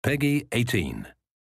Peggy 18.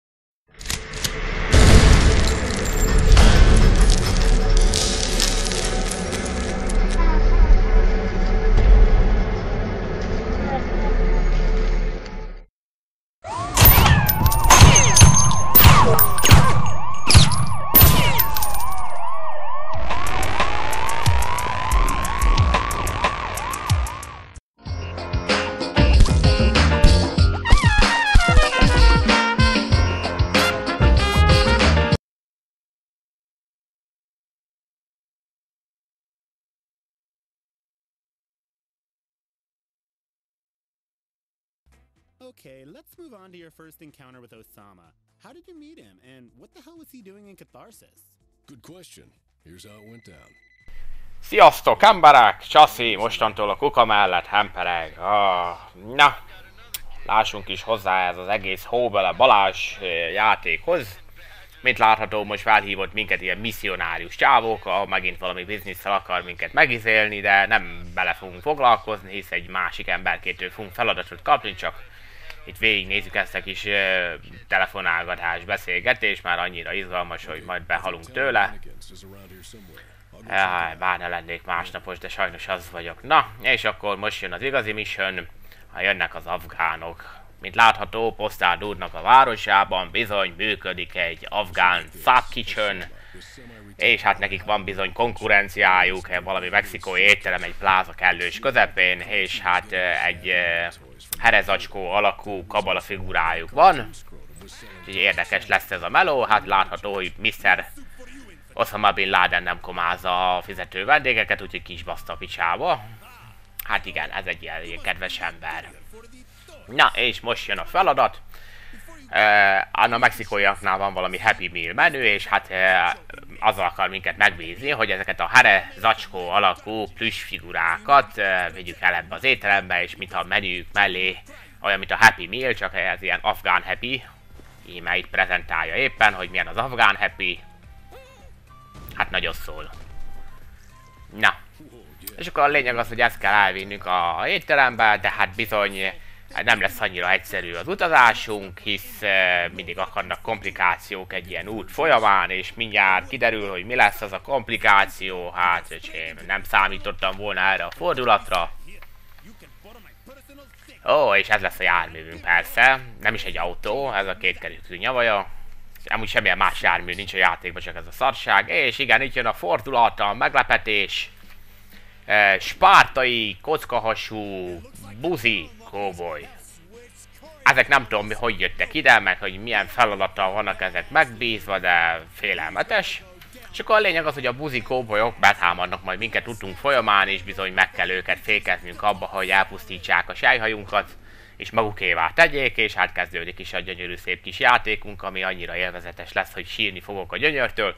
Okay, let's move on to your first encounter with Osama. How did you meet him, and what the hell was he doing in Catharsis? Good question. Here's how it went down. Sziasztok, emberek! Csaszi, mostantól a kuka mellett hempereg. Na, lássunk is hozzá ez az egész Hóbele Balázs játékhoz. Mint látható, most felhívott minket ilyen misszionárius csávók, ahol megint valami bizniszsel akar minket megizélni, de nem bele fogunk foglalkozni, hisz egy másik emberkétől fogunk feladatot kapni, csak itt végignézzük ezt a kis telefonálgatás, beszélgetés, már annyira izgalmas, hogy majd behalunk tőle. Bár ne lennék másnapos, de sajnos az vagyok. Na, és akkor most jön az igazi mission, ha jönnek az afgánok. Mint látható, Postard úrnak a városában bizony működik egy afgán Subkitchen, és hát nekik van bizony konkurenciájuk, valami mexikói étterem egy pláza kellős közepén, és hát egy herezacskó alakú kabala figurájuk van. Úgyhogy érdekes lesz ez a meló, hát látható, hogy Mr. Osama Bin Laden nem komázza a fizető vendégeket, úgyhogy kisbaszta a picsába. Hát igen, ez egy ilyen kedves ember. Na, és most jön a feladat. A mexikóiaknál van valami Happy Meal menü, és hát azzal akar minket megbízni, hogy ezeket a here zacskó alakú plüss figurákat vigyük el ebbe az étterembe, és mintha a menüjük mellé olyan, mint a Happy Meal, csak ez ilyen afgán happy. Íme itt prezentálja éppen, hogy milyen az afgán happy. Hát nagyon szól. Na. És akkor a lényeg az, hogy ezt kell elvinnünk a étterembe, de hát bizony nem lesz annyira egyszerű az utazásunk, hisz mindig akarnak komplikációk egy ilyen út folyamán, és mindjárt kiderül, hogy mi lesz az a komplikáció. Hát, öcsém, nem számítottam volna erre a fordulatra. Ó, és ez lesz a járművünk persze, nem is egy autó, ez a kétkerekű nyavaja. Amúgy semmilyen más jármű nincs a játékban, csak ez a szarság. És igen, itt jön a fordulat, a meglepetés. Spártai, kockahasú, buzi, kóboly. Ezek nem tudom, hogy jöttek ide, meg hogy milyen feladattal vannak ezek megbízva, de félelmetes. És akkor a lényeg az, hogy a buzi kóbolyok betámadnak majd minket utunk folyamán, és bizony meg kell őket fékeznünk abba, hogy elpusztítsák a selyhajunkat, és magukévá tegyék, és hát kezdődik is a gyönyörű szép kis játékunk, ami annyira élvezetes lesz, hogy sírni fogok a gyönyörtől.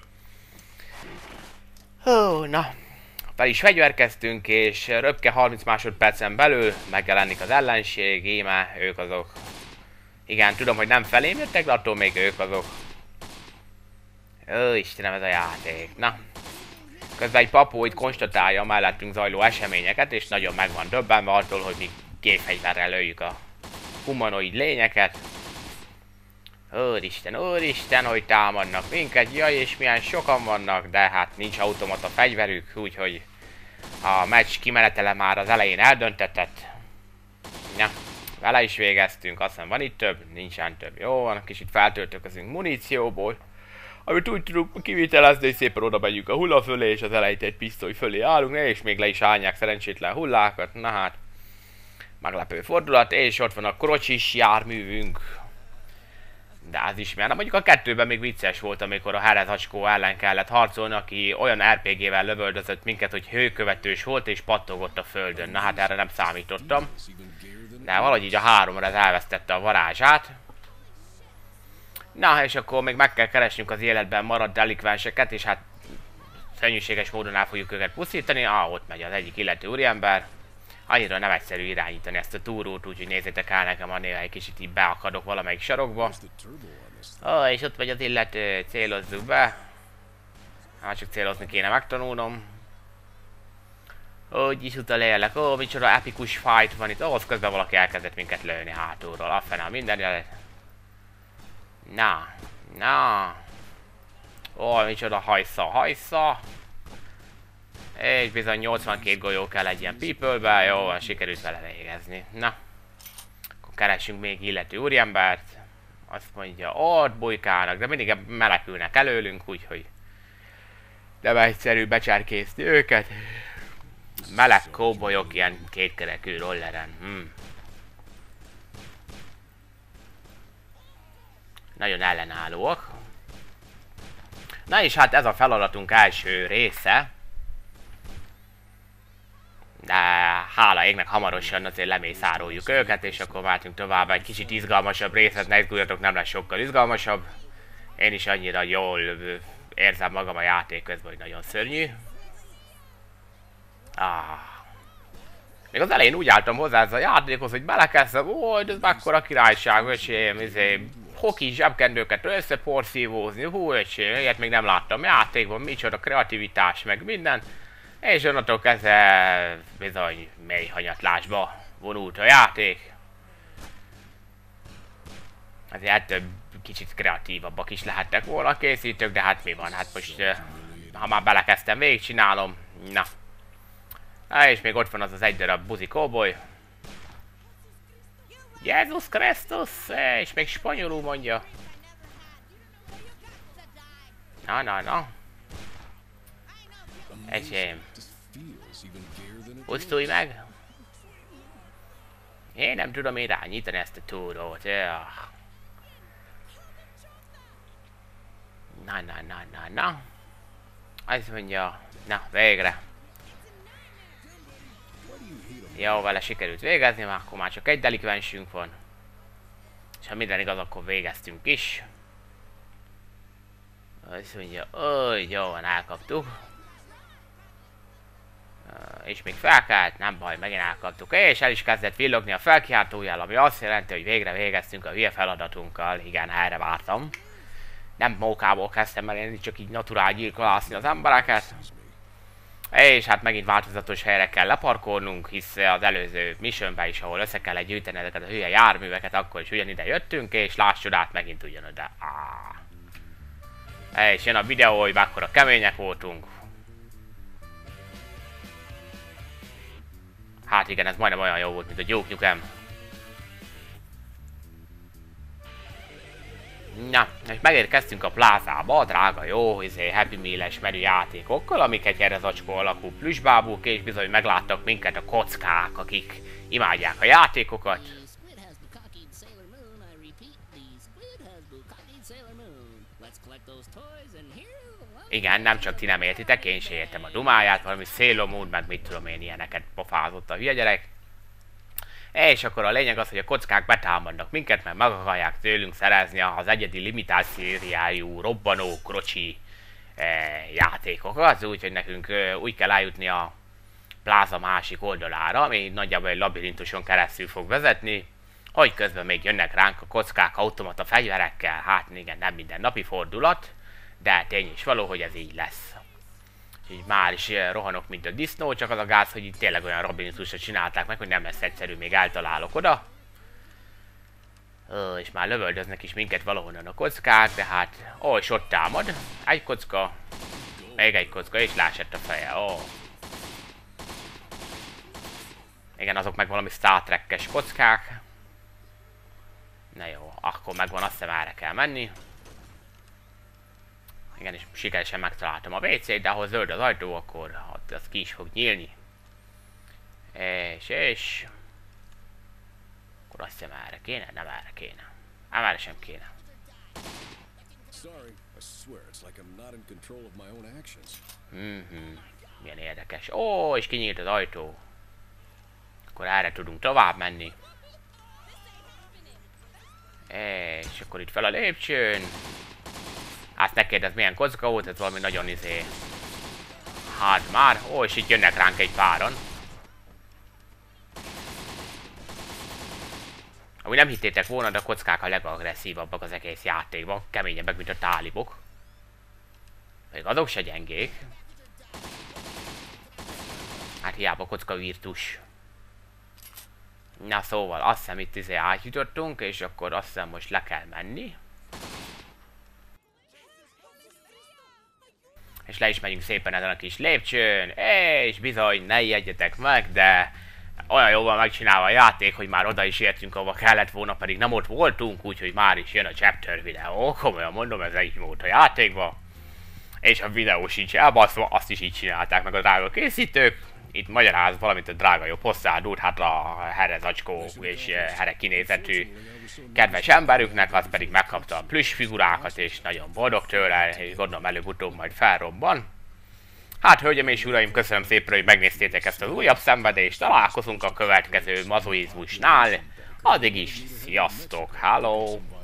Hú, na. Fel is fegyverkeztünk, és röpke 30 másodpercen belül megjelenik az ellenség, íme ők azok. Igen, tudom, hogy nem felém jöttek, de attól még ők azok. Ó, Istenem, ez a játék. Na. Közben egy papó itt konstatálja a mellettünk zajló eseményeket, és nagyon meg van döbbenve attól, hogy mi gépfegyverrel lőjük a humanoid lényeket. Úristen, hogy támadnak minket, jaj, és milyen sokan vannak, de hát nincs automata fegyverük, úgyhogy a meccs kimenetele már az elején eldöntetett. Ja, vele is végeztünk, azt hiszem van itt több, nincsen több. Jó van, kicsit feltöltökezünk munícióból, amit úgy tudunk kivitelezni, hogy szépen oda megyünk a hulla fölé, és az elejtett pisztoly fölé állunk, és még le is állják szerencsétlen hullákat, na hát. Meglepő fordulat, és ott van a krocsis járművünk. De az is milyen. Mondjuk a kettőben még vicces volt, amikor a herezacskó ellen kellett harcolni, aki olyan RPG-vel lövöldözött minket, hogy hőkövetős volt és pattogott a földön. Na hát erre nem számítottam. De valahogy így a háromra ez elvesztette a varázsát. Na és akkor még meg kell keresnünk az életben maradt delikvenseket, és hát szörnyűséges módon el fogjuk őket pusztítani. Ott megy az egyik illető úriember. Annyira nem egyszerű irányítani ezt a túrót, úgyhogy nézzétek el nekem, a néha egy kicsit így beakadok valamelyik sarokba. És ott vagy az illető, célozzuk be. Hát csak célozni kéne megtanulnom. Úgy is utalélek, micsoda epikus fight van itt. Ahhoz közben valaki elkezdett minket lőni hátulról. Affenál minden, Na, na. Ó, micsoda hajsza. És bizony 82 golyó kell egy ilyen people-be. Jó van, sikerült vele végezni. Na. Akkor keressünk még illető úriembert. Azt mondja, ott bujkálnak, de mindig menekülnek előlünk, úgyhogy nem egyszerű becserkészni őket. Meleg kóbolyok ilyen kétkerekű rolleren. Nagyon ellenállóak. Na és hát ez a feladatunk első része. De hála égnek hamarosan azért lemészároljuk őket, és akkor váltunk tovább egy kicsit izgalmasabb részet, ne izguljatok, nem lesz sokkal izgalmasabb. Én is annyira jól érzem magam a játék közben, hogy nagyon szörnyű. Még az elején úgy álltam hozzá ez a játékhoz, hogy belekezdtem, ó, ez mekkora királyság, öcsém, hoki zsebkendőket összeporszívózni, hú, öcsém, ilyet még nem láttam játékban, micsoda kreativitás, meg minden. És onnantól kezdve bizony mély hanyatlásba vonult a játék. Azért ettől kicsit kreatívabbak is lehettek volna a készítők, de hát mi van, hát most ha már belekezdtem, végigcsinálom. Na. És még ott van az egy darab buzi kóboly. Jézus Krisztus! És még spanyolul mondja. Na. Ecsém. Pusztulj meg! Én nem tudom irányítani ezt a túrót. Na. Azt mondja, na végre. Jó, vele sikerült végezni, már akkor már csak egy delikvensünk van. És ha minden igaz, akkor végeztünk is. Azt mondja, jó van, elkaptuk. És még felkelt, nem baj, megint elkaptuk. És el is kezdett villogni a felkiáltójel, ami azt jelenti, hogy végre végeztünk a hülye feladatunkkal. Igen, erre vártam. Nem mókából kezdtem el én csak így naturál gyilkolászni az embereket. És hát megint változatos helyre kell leparkolnunk, hisz az előző missionben is, ahol össze kell gyűjteni ezeket a hülye járműveket, akkor is ugyanide jöttünk, és láss csodát, megint ugyanoda. És jön a videó, hogy mekkora kemények voltunk. Hát igen, ez majdnem olyan jó volt, mint a Duke Nukem. Na, és megérkeztünk a plázába, drága jó, Happy Meal-es menü játékokkal, amik egy erre zacskó alakú plüssbábúk, és bizony megláttak minket a kockák, akik imádják a játékokat. Igen, nem csak ti nem értitek, én se értem a dumáját, valami Sailor Moon, meg mit tudom én, ilyeneket pofázott a hülye gyerek. És akkor a lényeg az, hogy a kockák betámadnak minket, mert meg akarják tőlünk szerezni az egyedi limitált szériájú robbanó krocsi játékokat, úgyhogy nekünk úgy kell eljutni a pláza másik oldalára, ami nagyjából egy labirintuson keresztül fog vezetni, hogy közben még jönnek ránk a kockák automata fegyverekkel, hát igen, nem minden napi fordulat, de tény is való, hogy ez így lesz. Így már is rohanok, mint a disznó, csak az a gáz, hogy itt tényleg olyan labirintusra csinálták meg, hogy nem lesz egyszerű, még eltalálok oda. És már lövöldöznek is minket valahonnan a kockák, de hát... és ott támad. Egy kocka, még egy kocka, és lásett a feje. Igen, azok meg valami Star Trek-es kockák. Na jó, akkor megvan, azt hiszem erre kell menni. Igen, és sikeresen megtaláltam a WC-t, de ahol zöld az ajtó, akkor az ki is fog nyílni. És... Akkor azt hiszem erre kéne? Nem erre kéne. Nem erre sem kéne. Milyen érdekes. És kinyílt az ajtó. Akkor erre tudunk tovább menni. És akkor itt fel a lépcsőn. Hát ne kérdezz, milyen kocka volt, ez valami nagyon hát már. És itt jönnek ránk egy páron. Ahogy nem hittétek volna, de a kockák a legagresszívabbak az egész játékban. Keményebbek, mint a tálibok. Még azok se gyengék. Hát hiába kocka virtus. Na szóval, azt hiszem itt átjutottunk, és akkor azt hiszem most le kell menni. és le is megyünk szépen ezen a kis lépcsőn, és bizony, ne ijedjetek meg, de olyan jól van megcsinálva a játék, hogy már oda is értünk, ahova kellett volna, pedig nem ott voltunk, úgyhogy már is jön a chapter videó. Komolyan mondom, ez egy mód a játékba. És a videó sincs elbaszva, azt is így csinálták meg a drága készítők. Itt magyaráz valamint a drága jó posztádút, hát a here zacskó és here kinézetű kedves emberüknek, az pedig megkapta a plüss figurákat, és nagyon boldog tőle, és gondolom előbb-utóbb majd felrobban. Hát, hölgyeim és uraim, köszönöm szépen, hogy megnéztétek ezt az újabb szenvedést, találkozunk a következő mazoizmusnál. Addig is, sziasztok, hello!